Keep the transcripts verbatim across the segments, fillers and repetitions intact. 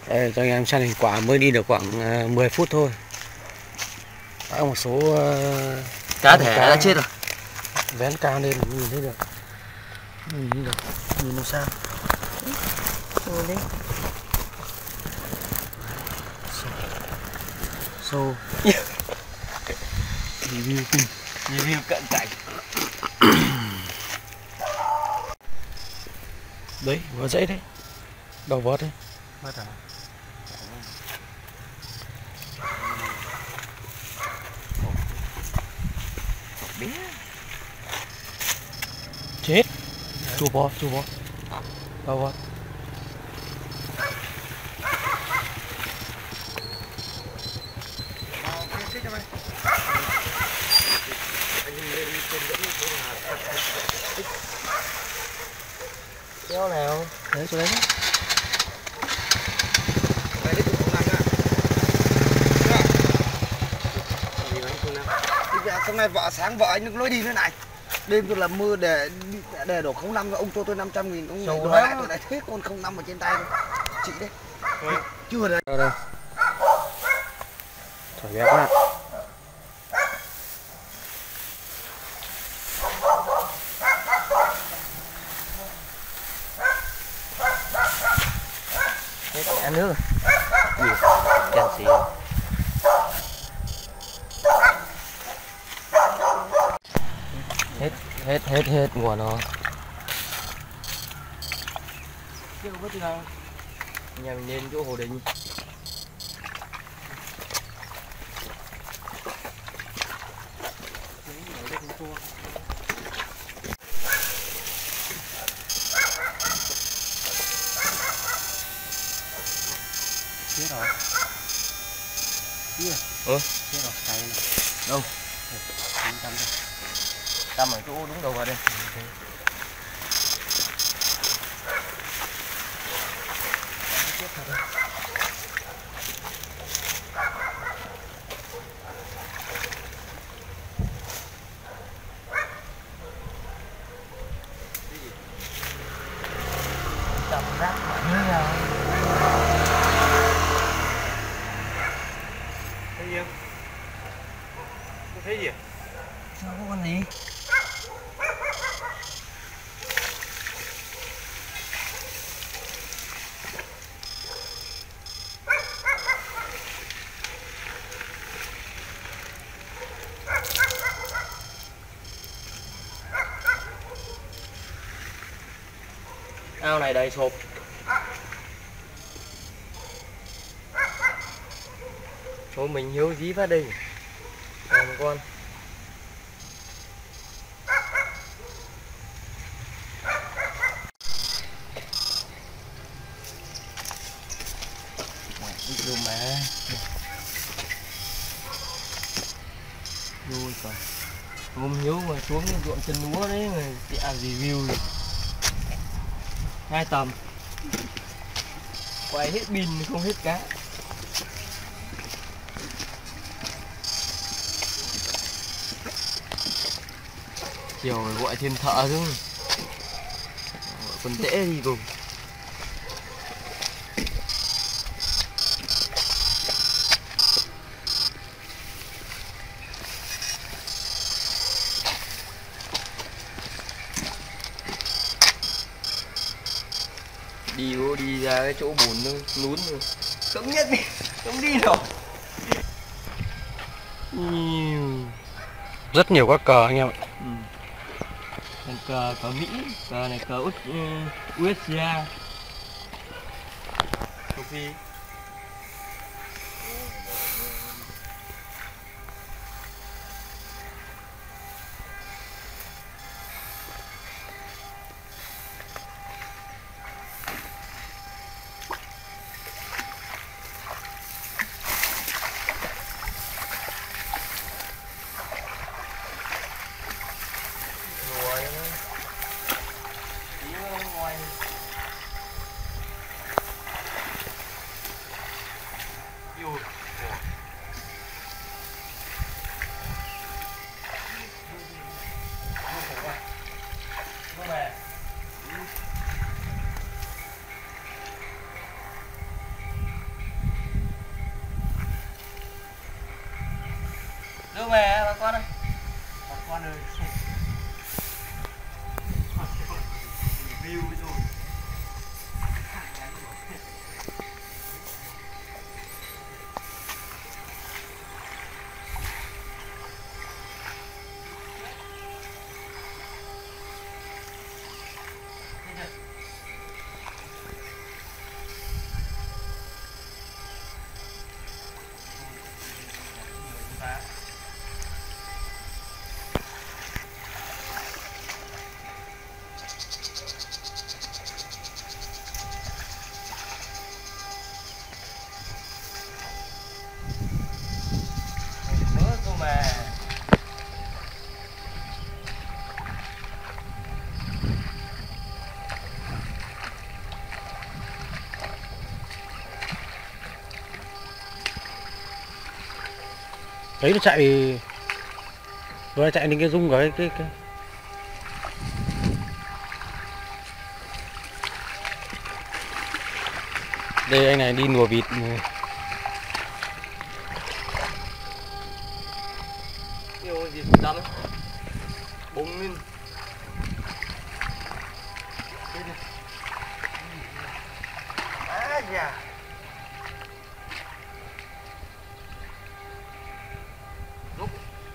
Đây, cho anh em săn hình quả mới đi được khoảng uh, mười phút thôi. Đã một số uh, cá thể đã chết rồi. Vén cao lên mình nhìn thấy được. Nhìn thấy được. Nhìn nó sao? Nhìn đi. Sâu. Review kinh. Review cận cảnh. Đấy, vừa dãy đấy. Đầu vót đấy. Vót à? Chết. Chu bó, chu bó. Đầu vót. Kéo nào? Đấy, chỗ đấy. Hôm nay vợ sáng vợ anh lối đi thế này, đêm tôi làm mưa để để đổ không năm, ông cho tôi năm trăm nghìn, ông lại đòi lại tôi lại thế con không năm ở trên tay chị đấy. Ừ. Chưa đấy. Đâu đâu. Thổi bé quá. Hết ăn nước rồi. Gì? Chăn xì. Hết hết hết hết của nó. Chưa có gì đâu. Nhà mình lên chỗ Hồ Đình. Chết rồi. Kia. Ừ. Chết rồi, cày này. Đâu? Tâm đây. Tâm ở chỗ đúng đầu vào đây. Chết thật đây. Tập rác mạnh như nào? Thấy gì không? Không thấy gì à? Sao có con gì? Ao này đầy sộp. Chỗ mình hiếu dí phát đây. Còn một con. Vô mẹ. Vui còn. Hôm hiếu mà xuống ruộng chân lúa đấy mà chạy review rồi. Hai tầm. Quay hết pin không hết cá. Chiều phải gọi thêm thợ chứ. Gọi con tễ đi cùng. Đi vô đi ra cái chỗ bùn nó lún rồi. Cấm nhất đi, cấm đi rồi. Rất nhiều các cờ anh em ạ. Ừ. Còn cờ cờ Mỹ, cờ này cờ Út, u ét xê a, châu Phi. Đấy nó chạy rồi chạy đến cái rung cái cái cái đây anh này đi nùa vịt nhiều gì đâm bùng lên á dạ lúc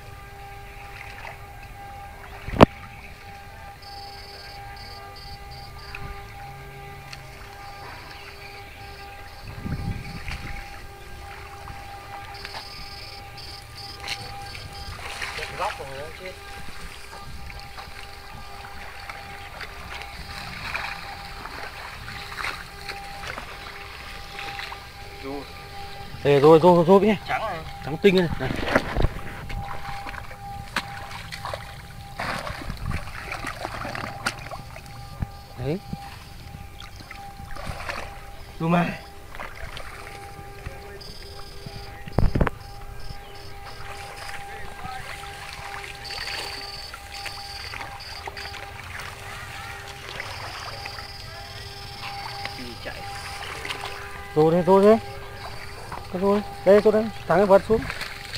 góc rồi nó chết. Đây rồi rồi rồi nhé, Trắng này. trắng tinh này, này. Đấy. Zoom mà. Chạy. Rồi đây rồi đấy. Rồi đây tôi đây, thắng cái vật xuống.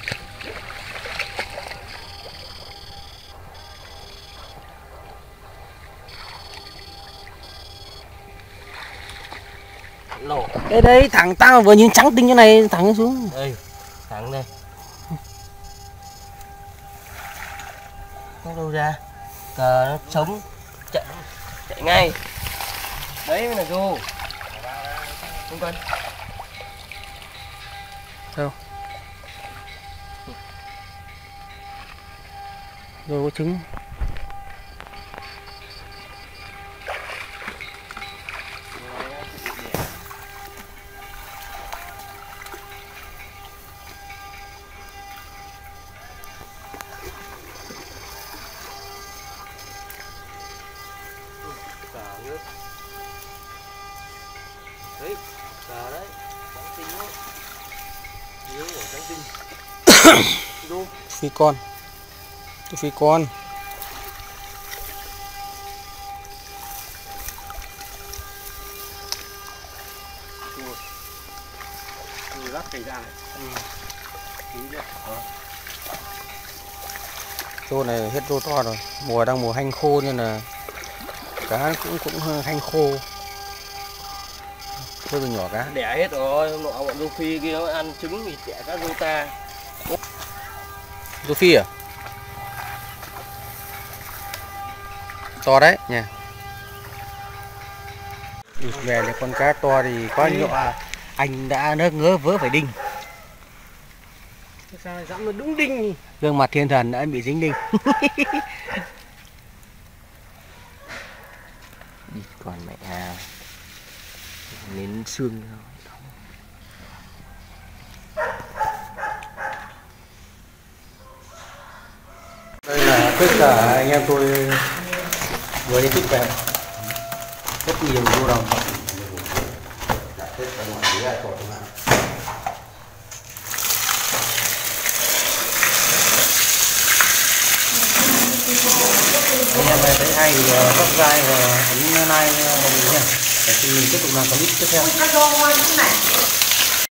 Nổ. Đây đây thẳng tao vừa nhìn trắng tinh như này thẳng xuống. Đây, thẳng đây. Nó đâu ra? Cờ nó sống chạy chạy ngay. Đấy mới là rô. Không cần. Đâu? Rồi có trứng. Cờ nước. Đấy, cờ đấy. Trắng tinh đấy. Nhớ của trắng tinh. Đô. Phi con. Cái phi con. Tôi rắc cây ra này. Ừ. Tí nữa. Ờ. Rô này hết rô to rồi. Mùa đang mùa hanh khô nên là cá cũng cũng hanh khô. Thôi từ nhỏ cá. Đẻ hết rồi, hôm nọ bọn rô phi kia nó ăn trứng thì đẻ cá rô ta. Rô phi à? To đấy nha. Về là con cá to thì quá nhỏ. Anh đã nớt ngớ vớ phải đinh. Sao lại dẫm nó đúng đinh nhỉ? Gương mặt thiên thần đã bị dính đinh. Đi còn mẹ à. Nến xương thôi. Đây là tất cả anh em tôi vừa đi tích về rất nhiều đô đồng. Anh em thấy hay thì subscribe và ấn like vào mình nha để mình tiếp tục làm clip tiếp theo.